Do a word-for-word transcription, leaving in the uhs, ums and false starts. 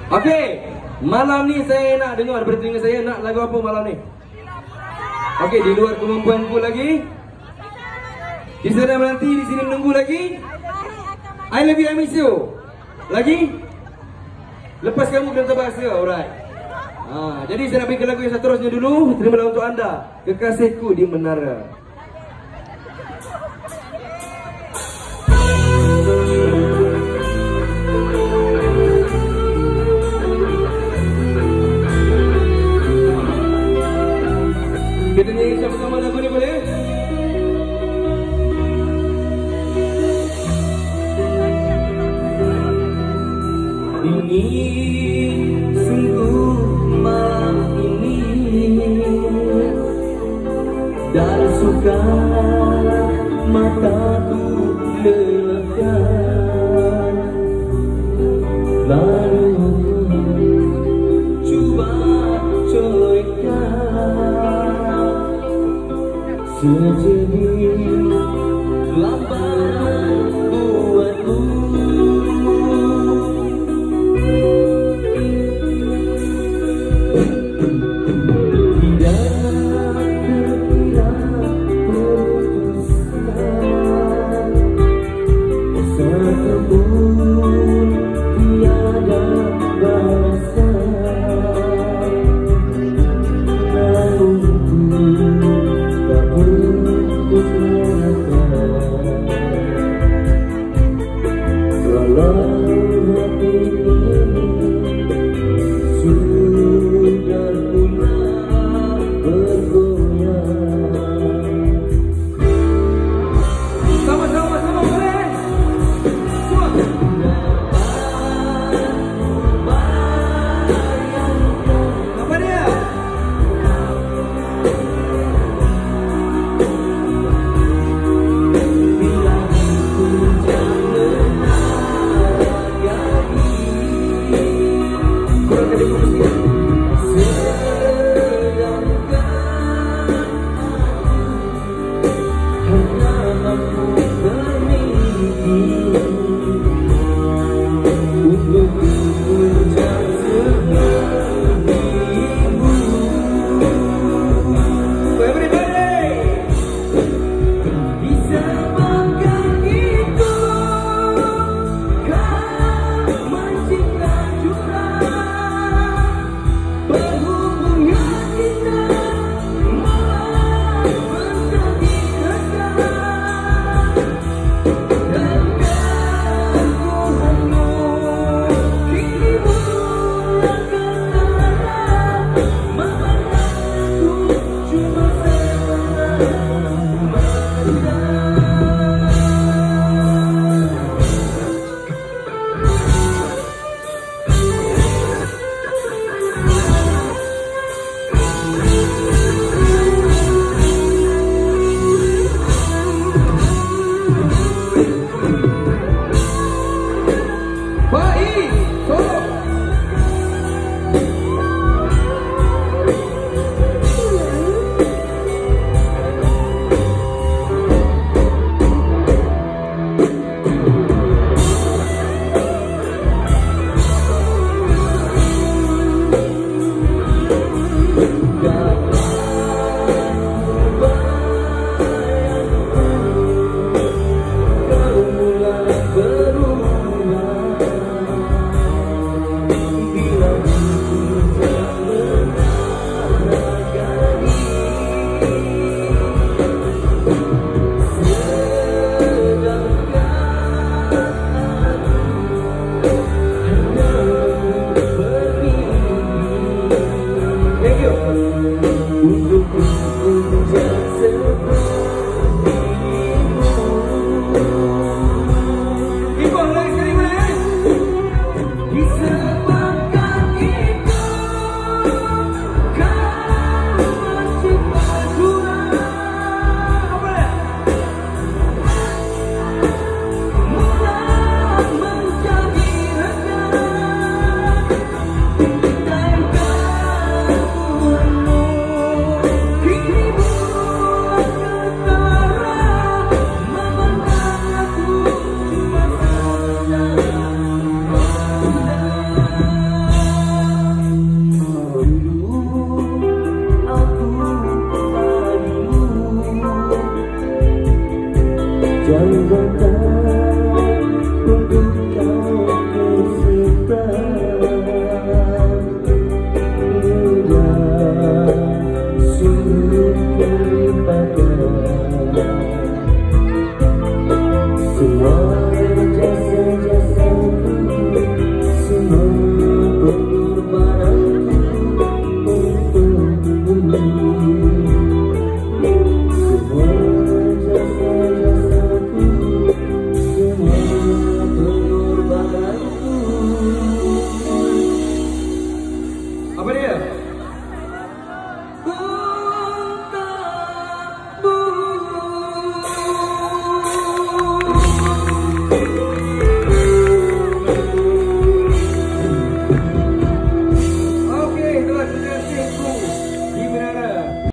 Okey, malam ni saya nak dengar daripada telinga saya, nak lagu apa malam ni? Okey, di luar kemampuanku lagi. Di sana menanti, di sini menunggu lagi. I love you, I miss you. Lagi? Lepas kamu kena terbahasa, alright. Ha, jadi saya nak beri lagu yang seterusnya dulu. Terimalah untuk anda, Kekasihku di Menara. Kita nyanyi sama-sama lagu ni boleh? Ini sungguh malam ini dan suka mataku lelahkan, lalu cuba corekkan sejenis lambaran buatku.